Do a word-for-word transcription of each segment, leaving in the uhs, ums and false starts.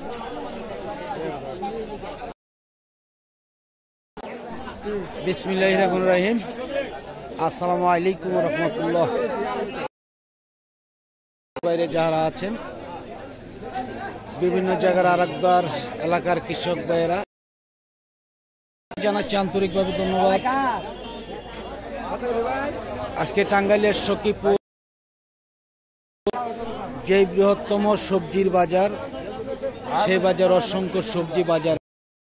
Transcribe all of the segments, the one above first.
বিসমিল্লাহির রহমানির রহিম। আসসালামু আলাইকুম ওয়া রাহমাতুল্লাহ। বাইরে যারা আছেন বিভিন্ন জায়গার আরকদার এলাকার কৃষক ভাইয়েরা জানাচ্ছি আন্তরিকভাবে ধন্যবাদ। আজকে টাঙ্গাইলের সখীপুর যে বৃহত্তম সবজির বাজার, সেই বাজার অসংখ্য সবজি বাজার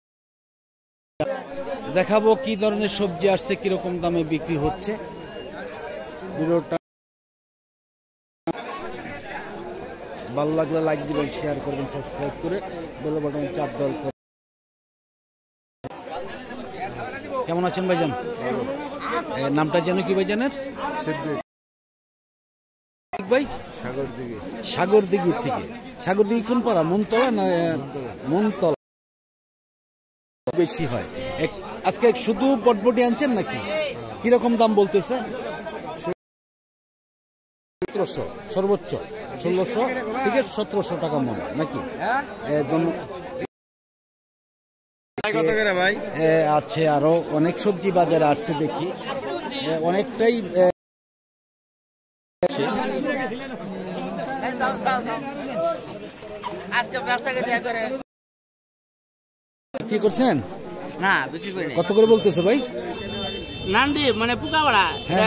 দেখাবো কি ধরনের সবজি আসছে, কিরকম দামে বিক্রি হচ্ছে। ভিডিওটা ভালো লাগলে লাইক দিবেন, শেয়ার করবেন, সাবস্ক্রাইব করে বেল বাটন চাপ দেওয়ার করে। কেমন আছেন ভাইজান? নামটা যেন কি ভাইজানের? ভাই সাগরদিঘি। সাগরদিঘি থেকে। সাগরদিঘি কোন পাড়া? মনতলা না মনতলা? বেশি হয়। আজকে শুধু বটবটি আনছেন নাকি? কিরকম দাম বলতেছে? সতেরোশো সর্বোচ্চ, ষোলোশো থেকে সতেরোশো টাকা মনে নাকি? আছে আরো অনেক সবজি বাজারে আসছে দেখি, অনেকটাই বিক্রি করছেন না? বিক্রি করি। কত করে বলতেছে ভাই? নান্ডি মানে পুকাওড়া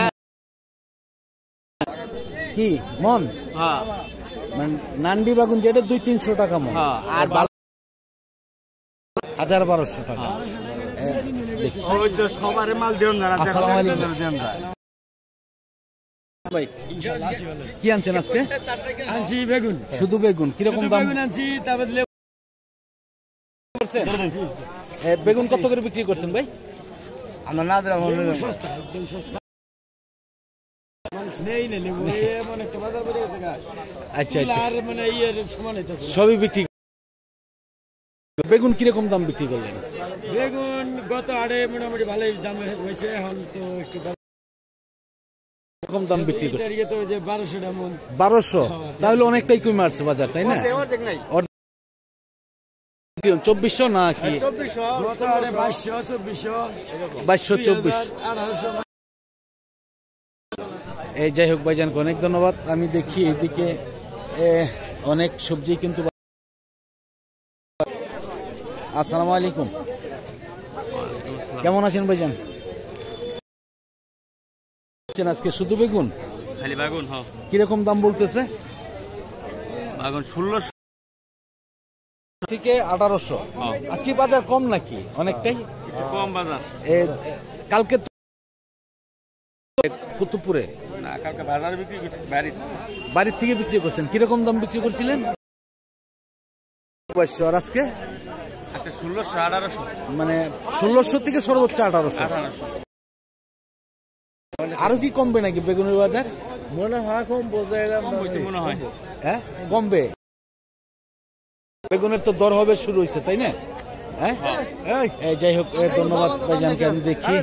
কি মন? হ্যাঁ, মানে নান্ডি বাগুন যেটা দুই তিনশো টাকা মন, আর হাজার বারোশো টাকা। আসসালামু আলাইকুম ভাই, কি আনছেন আজকে? আনছি বেগুন। শুধু বেগুন? কিরকম দাম? বেগুন কত করে বিক্রি করছেন ভাই? আমরা না দিলাম সস্তা, একদম সস্তা। আচ্ছা আচ্ছা, সবই বিক্রি। বেগুন কিরকম দাম বিক্রি করলেন? বেগুন গত আড়ে মোটামুটি ভালোই দাম হয়েছে, এখন তো একটু কম দাম বিক্রি করছে। বারোশো বারোশো তাহলে অনেকটাই কমে আসছে বাজার, তাই না? চব্বিশশো না কি? বাইশশো চব্বিশ। এই যাই হোক ভাইজানকে অনেক ধন্যবাদ। আমি দেখি এদিকে অনেক সবজি কিন্তু। আসসালামু আলাইকুম, কেমন আছেন ভাইজান? আজকে শুধু বেগুন? খালি বেগুন। কিরকম দাম বলতেছে? বেগুন ষোলোশো থেকে আঠারোশো। আজকে বাজার কম নাকি? অনেকটাই কম বাজার। কালকে কুতুবপুরে না, কালকে বাজারে বিক্রি করছি, বাড়ির থেকে বিক্রি করছেন। কিরকম দাম বিক্রি করছিলেন? আর আজকে ষোলোশো আঠারোশো, মানে ষোলোশো থেকে সর্বোচ্চ আঠারোশো। আরো কি কমবে নাকি বেগুনের বাজার? মনে হয় কম, মনে হয় হ্যাঁ কমবে। বেগুনের তো দর হবে শুরু হয়েছে, তাই না? হ্যাঁ, যাই হোক ধন্যবাদ ভাইজানকে। আমি দেখি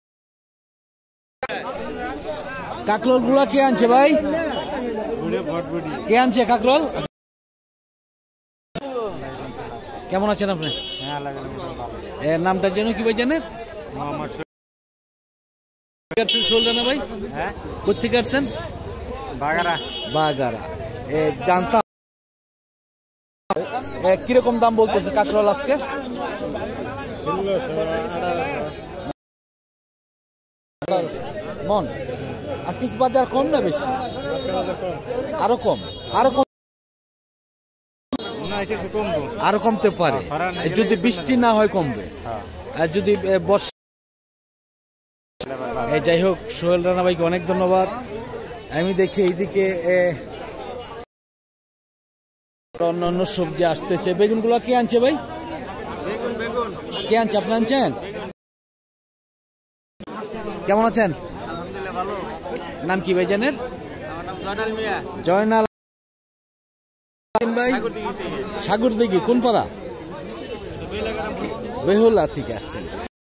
কাকরোল গুলা কে আনছে ভাই? কে আনছে কাকরোল? কেমন আছেন আপনি? এর নামটা যেন কি ভাই জানেন? ভাই কোথেকে আসছেন? বাগারা। বাগারা জানতাম। কিরকম দাম বলতেছে কাকরোল আজকে? মন আজকে কি বাজার কম না বেশি? আরো কম, আরো কম, আরো কমতে পারে যদি বৃষ্টি না হয়, কমবে। আর যদি বর্ষা। যাই হোক সোহেল রানা ভাইকে অনেক ধন্যবাদ। আমি দেখি এইদিকে অন্য অন্য সবজি আসতেছে। বেগুন গুলা কে আনছে ভাই? কে আনছে? আপনি আনছেন? কেমন আছেন? নাম কি ভাই জানেন? জয়নাল ভাই। সাগরদিঘি কোন পাড়া? বেহুলা থেকে আসছেন।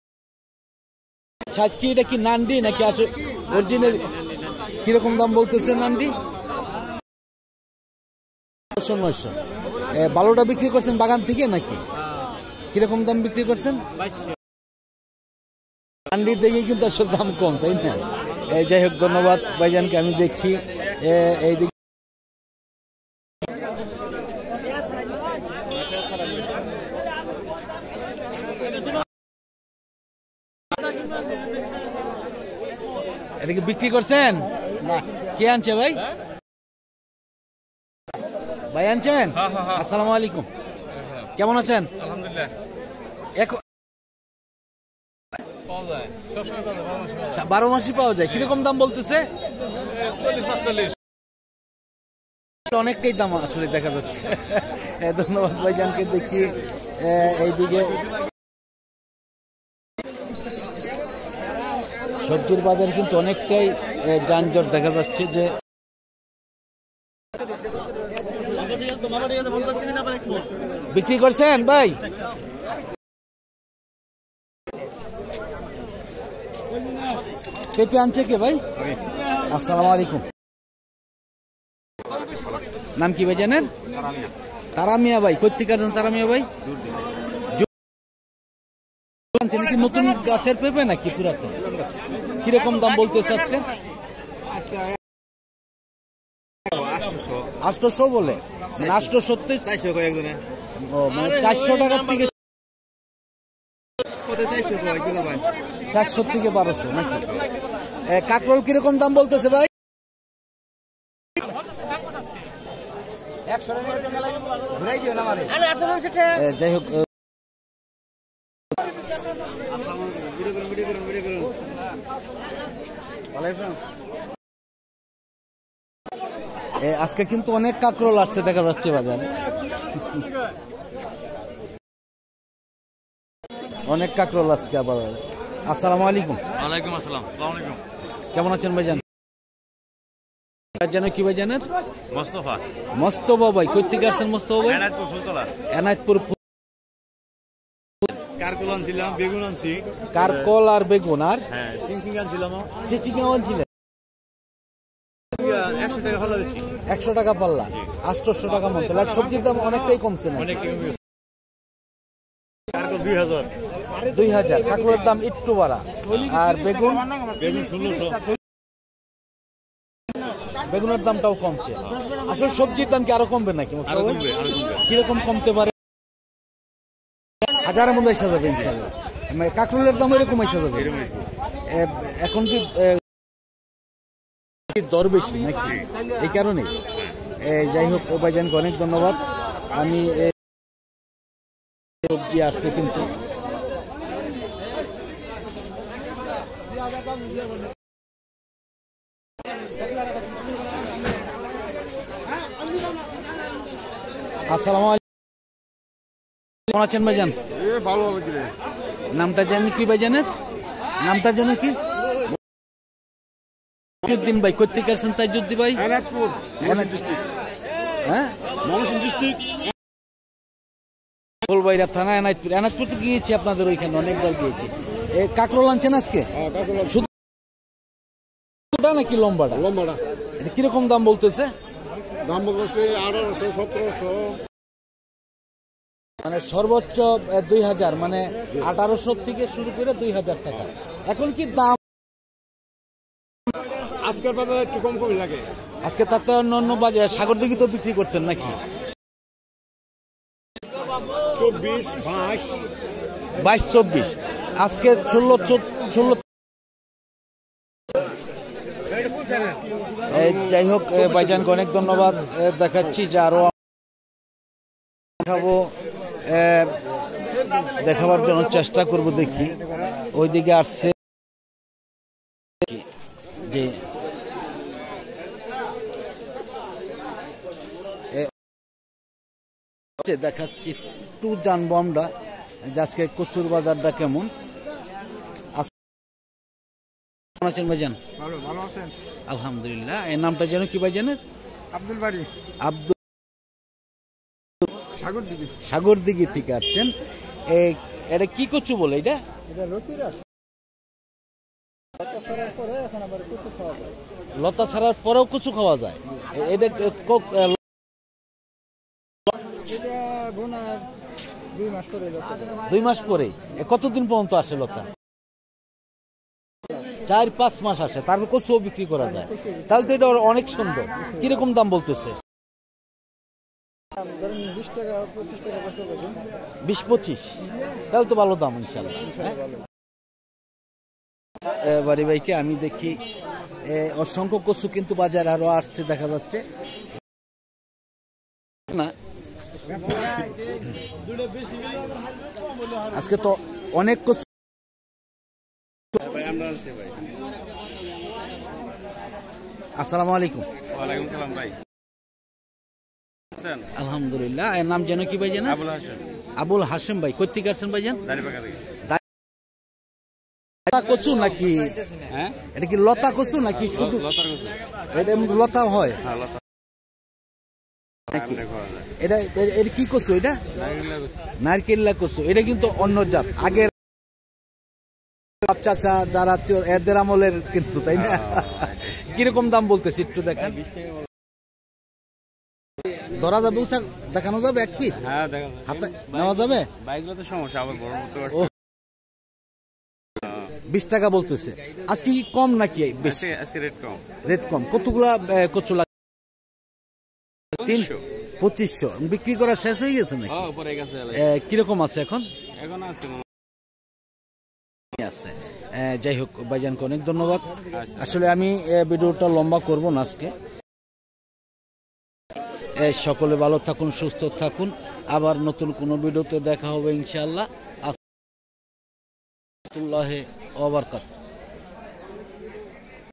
আজকে এটা কি নান্ডি নাকি অরিজিনাল? কিরকম দাম বলতেছে নান্ডি? নয়শো। বালুটা বিক্রি করছেন বাগান থেকে নাকি? কিরকম দাম বিক্রি করছেন? মান্ডি থেকে কিন্তু আসলে দাম কম, তাই না? যাই হোক, ধন্যবাদ ভাইজানকে। আমি দেখি এইদিকে এটা কি বিক্রি করছেন? কে আনছে ভাই? ভাই আনছেন? আসসালামু আলাইকুম, কেমন আছেন? আলহামদুলিল্লাহ। এখন বারো মাসই পাওয়া যায়। কিরকম দাম বলতেছে? অনেকটাই দাম আসলে দেখা যাচ্ছে। ধন্যবাদ ভাইজানকে। দেখি এইদিকে সবজির বাজার কিন্তু অনেকটাই যানজট দেখা যাচ্ছে। যে বিক্রি করছেন ভাই? পেঁপে আনছে কে ভাই? আসসালামু আলাইকুম, নাম কি ভাই জানেন? তারামিয়া ভাই। কোথেকে আছেন তারামিয়া ভাই? নাকি নতুন গাছের পেঁপে নাকি পুরাতন? কিরকম দাম বলতেছে আজকে? আটশোশো বলে, আটশো চারশো মানে চারশো টাকার থেকে চারশো থেকে বারোশো নাকি? কাকরোল কিরকম দাম বলতেছে ভাই? যাই হোক, আজকে কিন্তু অনেক কাকরোল আসছে দেখা যাচ্ছে বাজারে। অনেক কাকরোল আজকে বাজারে। আসসালামু আলাইকুম। ওয়ালাইকুম আসসালাম। আসসালামু আলাইকুম। কেমন আছেন ভাইজান? জানো কি ভাই জানেন? মোস্তফা। মোস্তফা ভাই। কই থেকে আসছেন মোস্তফা ভাই? এনায়তপুর সুলতলা। এনায়তপুর। কারকল আনছিলাম, বেগুন আনছি। কারকল আর বেগুন আর হ্যাঁ চিংচিং আনছিলাম। চিচিঙ্গা আনছিলেন? একশো টাকা ভালো বেশি। একশো টাকা পাল্লা, আটশোশো টাকা মতো। আর সবজির দাম অনেকটাই কমছে না? কারকল দুই হাজার। দুই হাজার। কাকরোলের দাম একটু বাড়া। আর বেগুন? বেগুন ষোলোশো। বেগুনের দামটাও কমছে। আসলে সবজির দাম কি আরো কমবে নাকি? কিরকম কমতে পারে? হাজারের মধ্যে এসে যাবে ইনশাল্লাহ। কাকরোলের দাম এরকম এসে যাবে। এখন কি দর বেশি নাকি এই কারণে? যাই হোক ভাইজানকে অনেক ধন্যবাদ। আমি সবজি আসছে কিন্তু আসসালামু আলাইকুম, কেমন আছেন ভাইজান? ভালো। নামটা জানি কি ভাইজানের? নামটা জানি কি? তাইজুদ্দিন ভাই। কোথেকে আসছেন তাইজুদ্দিন ভাই? এনায়তপুর। হ্যাঁ ময়মনসিংহ ডিস্ট্রিক্ট, ফুলবাড়িয়া থানা, এনায়তপুর। এনায়তপুর তো গিয়েছি আপনাদের ওইখানে, অনেকবার গিয়েছি। কাকরোল আনছেন আজকে? শুধু নাকি লম্বাটা? লম্বাটা। এটা কিরকম দাম বলতেছে? দাম বলতেছে আঠারোশো সতেরোশো, মানে সর্বোচ্চ দুই হাজার, মানে আঠারোশো থেকে শুরু করে দুই হাজার টাকা। এখন কি দাম আজকের বাজারে একটু কম কমই লাগে। আজকে তাতে অন্য অন্য বাজার সাগর দিকে তো বিক্রি করছেন নাকি? চব্বিশ বাইশ বাইশ চব্বিশ। আজকে ষোলো ষোলো। যাই হোক ভাইজানকে অনেক ধন্যবাদ। দেখাচ্ছি যে আরো দেখাবো, দেখাবার জন্য চেষ্টা করব। দেখি ওইদিকে আসছে যে দেখাচ্ছি, একটু জানবো আমরা যে আজকে কচুর বাজারটা কেমন আছেন ভাইজান? ভালো আছেন আলহামদুলিল্লাহ। এই নামটা যেন কি ভাইজানের? আব্দুল বাড়ি। আব্দুল। সাগরদিঘি। সাগরদিঘি থেকে আসছেন। এটা কি কচু বলে? এটা লতা ছাড়ার পরেও কচু খাওয়া যায়? এটা দুই মাস পরে এ কতদিন পর্যন্ত আসে লতা? চার পাঁচ মাস আসে, তারপর কচুও বিক্রি করা যায়। তাহলে তো এটা অনেক সুন্দর। কিরকম দাম বলতেছে? বিশ পঁচিশ, তাহলে তো ভালো দাম ইনশাল্লাহ। বাড়ি ভাইকে আমি দেখি অসংখ্য কচু কিন্তু বাজার আরো আসছে দেখা যাচ্ছে না। আজকে তো অনেক কচু। আসসালামু আলাইকুম। ওয়ালাইকুম সালাম ভাই। আলহামদুলিল্লাহ। এর নাম যেন কি ভাই জানেন? আবুল হাশেম। আবুল হাশেম ভাই, কই থেকে আসছেন ভাইজান? দাঁড়িপাকা থেকে। লতা কচু নাকি? হ্যাঁ, এটা কি লতা কচু নাকি শুধু লতার কচু? এটা লতা হয় হ্যাঁ, লতা। নাকি? এটা এটা কি কচু? এটা নারকেল্লা কচু। এটা কিন্তু অন্য জাত, আগের চাচা যারা এদের আমলের কিন্তু, তাই না? কিরকম দাম বলতেছি একটু দেখেন। ধরা যাবে, উঁচা দেখানো যাবে এক পিস? হ্যাঁ, দেখা হাতে নেওয়া যাবে? বাইকগুলো তো সমস্যা, আবার বড় করতে পারছে। বিশ টাকা বলতেছে। আজকে কি কম নাকি? বেশি? আজকে রেট কম। রেট কম। কতগুলা কচু লাগে? তিন পঁচিশশো। বিক্রি করা শেষ হয়ে গেছে নাকি? পরে গেছে। কিরকম আছে এখন? এখন আছে আছে। যাই হোক ভাইজানকে অনেক ধন্যবাদ। আসলে আমি ভিডিওটা লম্বা করব না আজকে। সকলে ভালো থাকুন, সুস্থ থাকুন। আবার নতুন কোনো ভিডিওতে দেখা হবে ইনশাআল্লাহ। আসসালামু আলাইকুম ওয়া বারাকাতুহু।